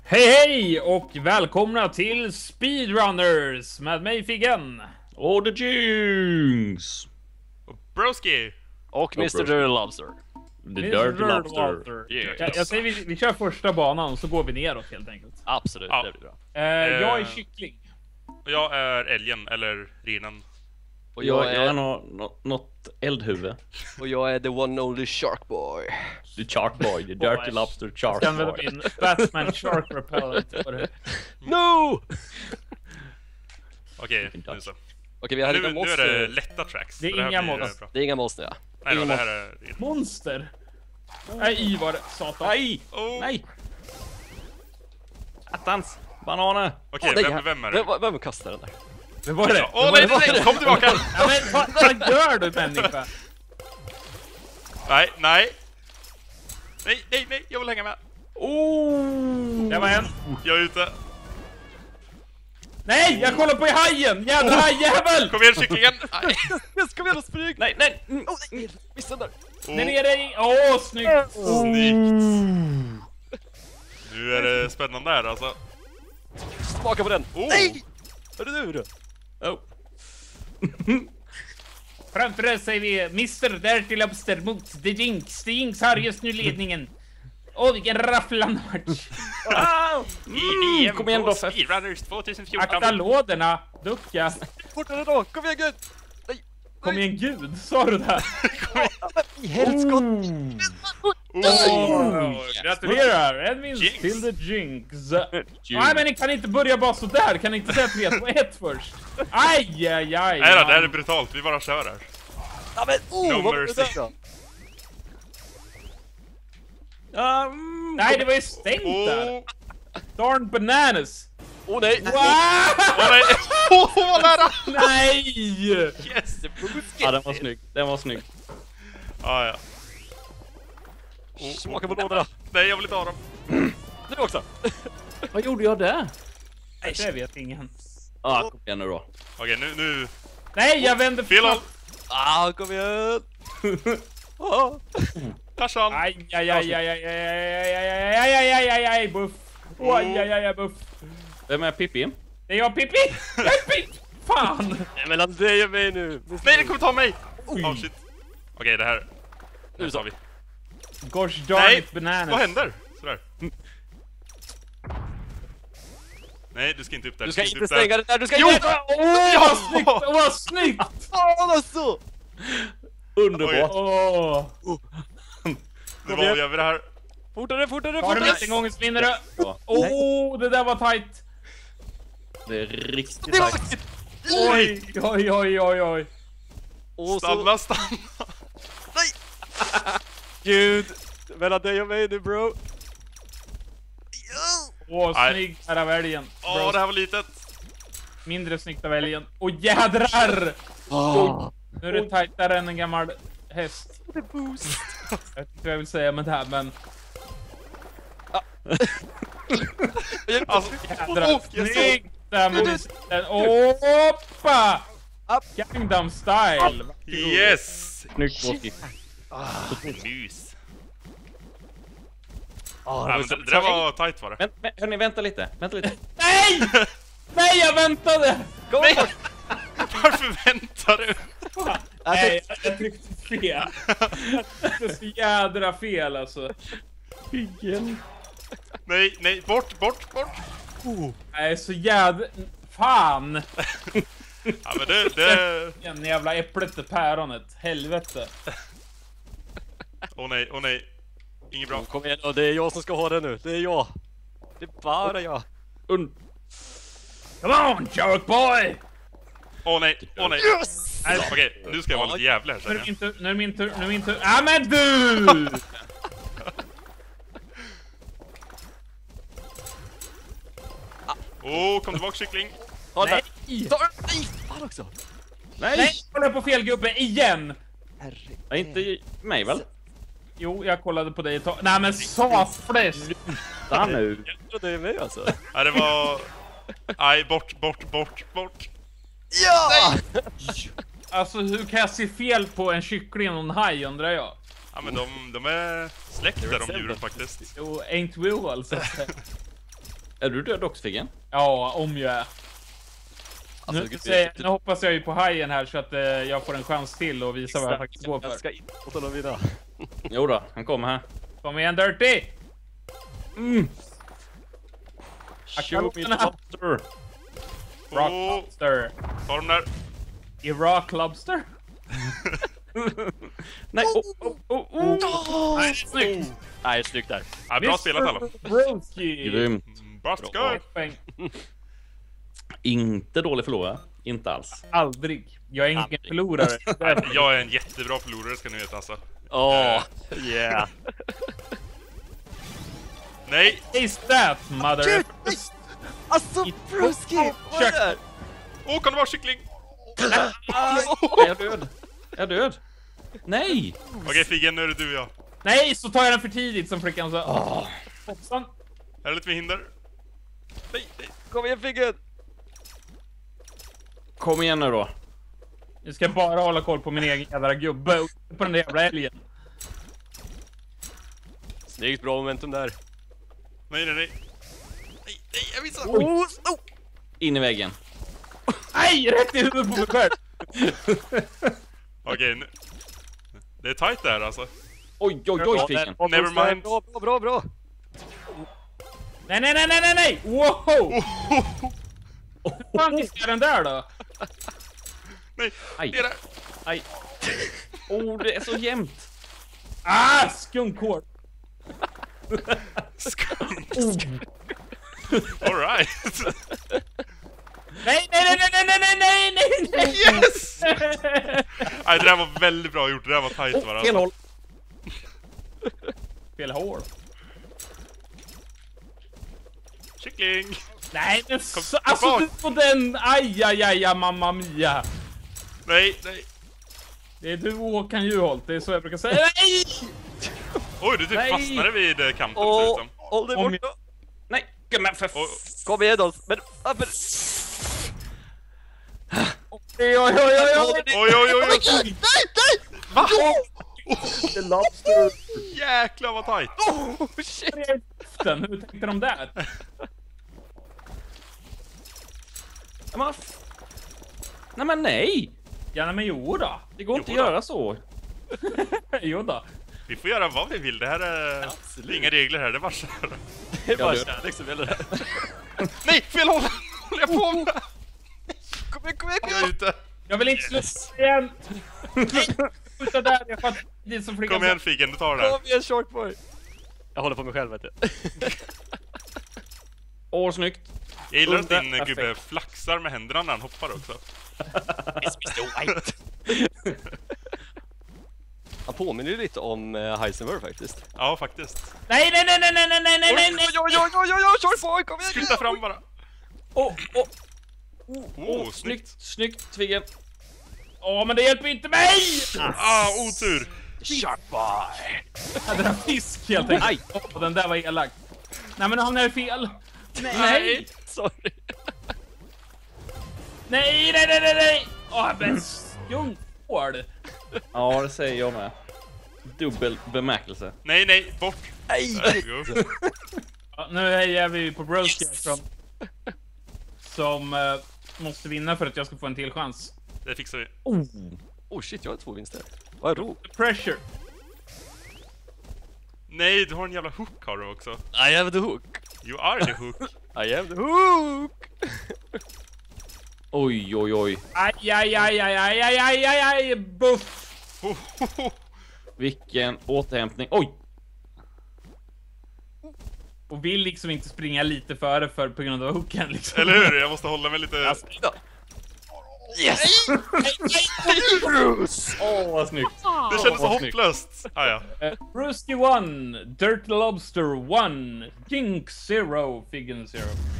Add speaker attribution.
Speaker 1: Hej hej och välkomna till Speedrunners med mig Figgen.
Speaker 2: Och The Jinx!
Speaker 3: Broski!
Speaker 4: Och Mr. Dirty Lobster.
Speaker 2: The Dirty Lobster.
Speaker 4: Yes.
Speaker 1: Jag säger vi kör första banan och så går vi neråt helt enkelt.
Speaker 4: Absolut,
Speaker 3: Ja.
Speaker 4: det blir bra.
Speaker 1: Jag är kyckling.
Speaker 3: Och jag är älgen, eller renen.
Speaker 4: Och
Speaker 2: Jag är något eldhuvud.
Speaker 4: och jag är the one only Shark Boy.
Speaker 2: The Shark Boy, the Dirty Lobster
Speaker 1: Jag
Speaker 2: Shark
Speaker 1: ska använda
Speaker 2: Boy.
Speaker 1: min Batman Shark Repellent på det.
Speaker 4: No!
Speaker 3: Okej, nu så.
Speaker 4: Okej, vi har
Speaker 3: Nu
Speaker 4: hittat
Speaker 3: är
Speaker 4: monster.
Speaker 3: det lätta tracks.
Speaker 1: Det är
Speaker 3: så här
Speaker 1: inga
Speaker 3: blir
Speaker 1: monster.
Speaker 3: bra.
Speaker 4: Det är inga monster, ja.
Speaker 3: Nej då,
Speaker 4: Inga
Speaker 3: det här är renen.
Speaker 1: Monster. Nej, Ivar, satan.
Speaker 2: Nej!
Speaker 3: Oh.
Speaker 2: Nej! Attans! Bananer!
Speaker 3: Okej,
Speaker 4: nej,
Speaker 3: vem är det?
Speaker 4: Vem kastar den där?
Speaker 1: Vem var det?
Speaker 3: Åh nej, nej, kom tillbaka!
Speaker 1: Ja, men vad gör du människa?
Speaker 3: Nej, nej. Nej, nej, nej, jag vill hänga med.
Speaker 2: Oh!
Speaker 1: Det var en.
Speaker 3: Jag är ute.
Speaker 1: Nej, jag kollar på hajen! Jävla hajjävel!
Speaker 3: Kom igen, kycklingen! Nej.
Speaker 4: Jag ska med och spring!
Speaker 2: Nej, nej!
Speaker 4: Oh, nej! Missa den där!
Speaker 1: Där nere i... Åh, snyggt!
Speaker 3: Snyggt! Nu är det spännande här alltså.
Speaker 4: Smaka på den!
Speaker 3: Oh.
Speaker 4: Nej! Är det du då?
Speaker 2: Oh.
Speaker 1: Framför oss ser vi Mr. Dirty Lobster mot The Jinx. The Jinx har just nu ledningen. Åh, vilken rafflande match.
Speaker 3: I
Speaker 2: kom igen då, för-
Speaker 3: Speedrunners 2014.
Speaker 1: Akta lådorna, ducka.
Speaker 4: Fortare då! Kom igen, gud! Nej!
Speaker 1: Kom igen, gud, sa du det?
Speaker 4: I helskott!
Speaker 1: Gratulerar, en vinst
Speaker 3: Jinx.
Speaker 1: till The Jinx. Nej, men ni kan inte börja bara så där. Kan ni inte säga 3-2-1 först? Aj, aj, aj.
Speaker 3: Nej då, det här är brutalt. Vi bara kör här.
Speaker 4: Ja men
Speaker 3: No
Speaker 4: vad var det
Speaker 3: mercy.
Speaker 4: där då?
Speaker 1: Nej, det var ju stängt där.
Speaker 3: Åh,
Speaker 1: Darn bananas.
Speaker 4: Åh nej!
Speaker 1: Wow!
Speaker 3: åh nej! Åh, vad nära!
Speaker 1: Nej!
Speaker 3: Yes!
Speaker 2: Ja, den var snygg. Den var snygg.
Speaker 3: Ah, ja.
Speaker 4: Smaka på lådorna!
Speaker 3: Nej, jag vill inte ha dem.
Speaker 4: Du också!
Speaker 2: Vad gjorde jag där?
Speaker 1: Nej, det vet ingen.
Speaker 2: Kom igen nu då.
Speaker 3: Okej, nu...
Speaker 1: Nej, jag vänder
Speaker 3: Fel håll!
Speaker 4: Kom igen! Ah.
Speaker 3: Tarzan!
Speaker 1: Aj, aj, aj, aj, aj, aj, aj, aj, aj, aj, aj, aj, buff. Aj, aj, aj, buff.
Speaker 2: Vem är Pippi?
Speaker 1: Det är jag, Pippi! Jag är Pippi! Fan!
Speaker 4: Det är mellan dig och mig nu!
Speaker 3: Nej, det kommer ta mig! Oh shit. Okej, det här... Nu tar vi.
Speaker 1: Gosh darn
Speaker 3: Nej,
Speaker 1: it, bananas.
Speaker 3: vad händer? Sådär. Nej, du ska inte upp där.
Speaker 4: Du ska
Speaker 3: inte
Speaker 4: inte
Speaker 3: upp där.
Speaker 4: stänga det där, du ska
Speaker 3: Jo!
Speaker 4: inte...
Speaker 1: Åh, vad snyggt! Åh, vad snyggt!
Speaker 4: Fan alltså!
Speaker 2: Underbart!
Speaker 1: Åh!
Speaker 3: Nu var vi över det här.
Speaker 4: Fortare, fortare,
Speaker 1: Har du
Speaker 4: fortare!
Speaker 1: mittengången så vinner du.
Speaker 2: Ja.
Speaker 1: Åh, det där var tight.
Speaker 2: Det är riktigt
Speaker 4: Det var
Speaker 2: tajt.
Speaker 4: riktigt...
Speaker 1: Oj, oj, oj, oj, oj.
Speaker 4: Och så...
Speaker 3: Stanna, stanna!
Speaker 4: Nej! Gud! Mellan dig och mig nu, bro!
Speaker 1: Åh,
Speaker 3: Nej.
Speaker 1: snygg här av älgen.
Speaker 3: Åh, det här var litet.
Speaker 1: Mindre snyggt av älgen. Åh, jädrar! Nu är det tightare än en gammal häst.
Speaker 4: Det är boost!
Speaker 1: Jag vet inte vad jag vill säga med det här, men...
Speaker 3: Alltså,
Speaker 1: Jädrar, snyggt där med musiken. Hoppa! Gangnam style.
Speaker 3: yes!
Speaker 2: Snyggt, Boski.
Speaker 3: Mus.
Speaker 4: Ah,
Speaker 3: Ja, men det där var tight var det.
Speaker 2: Hörni, vänta lite. Vänta lite.
Speaker 1: Nej! Nej, jag väntade!
Speaker 3: Nej! Varför väntar du?
Speaker 1: Nej, jag tryckte fel. Det är så jädra fel alltså.
Speaker 3: Nej, nej, bort, bort, bort!
Speaker 1: Nej, så jädra... Fan!
Speaker 3: Ja, men det...
Speaker 1: En jävla äpplet till päronet. Helvete.
Speaker 3: Åh nej, åh nej. Inget bra.
Speaker 4: Kom igen, och det är jag som ska ha det nu. Det är jag. Det är bara jag.
Speaker 1: Come on, jerk boy!
Speaker 3: Åh nej, åh nej.
Speaker 4: Yes!
Speaker 3: Okej, nu ska jag vara lite jävlig här
Speaker 1: Nu är
Speaker 3: känner
Speaker 1: det
Speaker 3: jag.
Speaker 1: min tur, nu är det min tur, nu är det min tur. Ah, men du!
Speaker 3: Åh, kom tillbaka kyckling.
Speaker 4: Ta den
Speaker 1: Nej!
Speaker 4: där. Ta den! Nej! Fan också!
Speaker 1: Nej, jag kollar på fel gubbe igen!
Speaker 4: Herregud.
Speaker 2: Nej, inte mig väl?
Speaker 1: Jo, jag kollade på dig ett tag. Nej, men satfläsk!
Speaker 2: Där nu.
Speaker 4: Jag tror det är mig alltså.
Speaker 3: Nej, det var... Nej, bort, bort, bort, bort.
Speaker 4: Ja!
Speaker 1: Alltså, hur kan jag se fel på en kyckling och en haj, undrar jag?
Speaker 3: Ja, men de är släkt där, de djuren faktiskt.
Speaker 1: Jo, ain't we all, så att säga.
Speaker 2: Är du död också, Figgen?
Speaker 1: Ja, om jag är.
Speaker 4: Alltså,
Speaker 1: Nu hoppas jag ju på hajen här så att jag får en chans till och visa vad jag faktiskt går
Speaker 4: Jag
Speaker 1: för.
Speaker 4: ska inte låta dem vinna.
Speaker 2: Jo då, han kommer här.
Speaker 1: Kom igen, Dirty!
Speaker 2: Shoot me the lobster.
Speaker 1: Rock
Speaker 3: Oh,
Speaker 1: Lobster.
Speaker 3: ta dem där.
Speaker 1: Iraq Lobster?
Speaker 2: Nej,
Speaker 1: Nej, snyggt!
Speaker 4: Nej, snyggt där.
Speaker 3: Ja, bra spelat alla.
Speaker 1: Broski!
Speaker 2: Grymt.
Speaker 3: Bra skoj.
Speaker 1: Ett poäng.
Speaker 2: Inte dålig förlorare. Inte alls.
Speaker 1: Aldrig. Jag är ingen förlorare.
Speaker 3: Jag är en jättebra förlorare ska ni veta alltså.
Speaker 4: Yeah.
Speaker 3: Nej,
Speaker 1: Is that, mother?
Speaker 4: Alltså, Broski! Vad är det där?
Speaker 3: åh kan det vara kyckling?
Speaker 2: Är jag död? Är jag död? Nej!
Speaker 3: Okej Figgen, nu är det du och jag.
Speaker 1: Nej, så tar jag den för tidigt som flickan så. Hoppsan.
Speaker 3: Här är lite med hinder. Nej, nej.
Speaker 4: Kom igen, Figgen!
Speaker 2: Kom igen nu då.
Speaker 1: Nu ska jag bara hålla koll på min egen jävla gubbe och på den där jävla älgen.
Speaker 4: Snyggt, bra momentum där.
Speaker 3: Nej, nej, nej. Nej, nej, jag missade.
Speaker 2: In i väggen.
Speaker 1: Nej, rätt i huvudet på mig själv.
Speaker 3: Okej, nu. Det är tight där alltså.
Speaker 2: Oj, Figgen.
Speaker 3: Never mind.
Speaker 4: Bra.
Speaker 1: Nej. Wow! Hur fan fiskar jag den där då?
Speaker 3: Nej,
Speaker 2: Aj.
Speaker 3: det är där.
Speaker 2: Aj. Det är så jämnt.
Speaker 1: Ah, skunkhår.
Speaker 3: Alright.
Speaker 1: Nej.
Speaker 3: Yes! Nej, det där var väldigt bra gjort. Det där var tight bara.
Speaker 2: Fel håll.
Speaker 1: Fel hål.
Speaker 3: Kyckling.
Speaker 1: Nej, men
Speaker 3: Kom
Speaker 1: alltså
Speaker 3: bak.
Speaker 1: du på den. Aj, mamma mia.
Speaker 3: Nej.
Speaker 1: Det är du och Håkan Juholt, det är så jag brukar säga. Nej!
Speaker 3: Oj, du typ
Speaker 2: Nej.
Speaker 3: fastnade vid kanten förutom.
Speaker 4: Håll dig
Speaker 1: Om
Speaker 4: borta.
Speaker 2: Nej, men för
Speaker 3: Oj,
Speaker 4: Kom igen då. Men varför?
Speaker 1: Oj.
Speaker 3: oj. Va?
Speaker 4: The lobster.
Speaker 3: Jäklar vad tight.
Speaker 4: Oh, shit.
Speaker 1: Hur tänkte de där?
Speaker 2: Nej men nej!
Speaker 1: Ja, men jo då.
Speaker 2: Det går inte att
Speaker 3: Jo då.
Speaker 2: göra så.
Speaker 1: Jo då.
Speaker 3: Vi får göra vad vi vill. Det här är inga regler här. Det är bara så här.
Speaker 4: Det är bara
Speaker 2: du.
Speaker 4: kärlek som gäller här.
Speaker 3: Nej, fel håll! Håller jag på med?
Speaker 4: Kom igen.
Speaker 3: Jag är ute.
Speaker 1: Jag vill inte sluta igen. Sluta där, jag fattar. Det är som flickan
Speaker 3: Kom igen Figgen, du tar det här.
Speaker 4: Kom igen, Sharkboy. Jag håller på mig själv, vet du.
Speaker 2: Snyggt.
Speaker 3: Jag gillar att din
Speaker 2: Perfekt.
Speaker 3: gubbe flaxar med händerna när han hoppar också.
Speaker 4: It's Mr. White. Han påminner ju lite om Heisenberg faktiskt.
Speaker 3: Ja, faktiskt.
Speaker 1: Nej.
Speaker 4: Oj, Sharkboy, kom igen.
Speaker 3: Flytta fram bara. Snyggt.
Speaker 2: Snyggt, Figgen.
Speaker 1: Men det hjälper inte mig!
Speaker 3: Otur.
Speaker 4: Sharkboy.
Speaker 1: Jag hade en fisk helt enkelt. Och den där var elak. Nej, men nu hamnade jag fel.
Speaker 4: Nej. Sorry.
Speaker 1: Nej. Men skunkhål.
Speaker 2: Ja, det säger jag med. Dubbel bemärkelse.
Speaker 3: Nej, bort.
Speaker 4: Nej.
Speaker 3: Där vi går.
Speaker 1: Ja, nu hejar vi på Broski som måste vinna för att jag ska få en till chans.
Speaker 3: Det fixar vi.
Speaker 4: Oh shit, jag har 2 vinster. Vad ro.
Speaker 1: Pressure.
Speaker 3: Nej, du har en jävla hook har du också.
Speaker 4: I have the hook.
Speaker 3: You are the hook.
Speaker 4: I have the hook.
Speaker 2: Oj.
Speaker 1: Aj, buff.
Speaker 2: Vilken återhämtning. Oj!
Speaker 1: Och vill liksom inte springa lite före för på grund av hooken liksom.
Speaker 3: Eller hur? Jag måste hålla mig lite...
Speaker 4: Yes!
Speaker 2: Vad snyggt.
Speaker 3: Det kändes så hopplöst. Ja.
Speaker 1: Brewski 1, Dirty Lobster 1, Jinx 0, Figgen 0.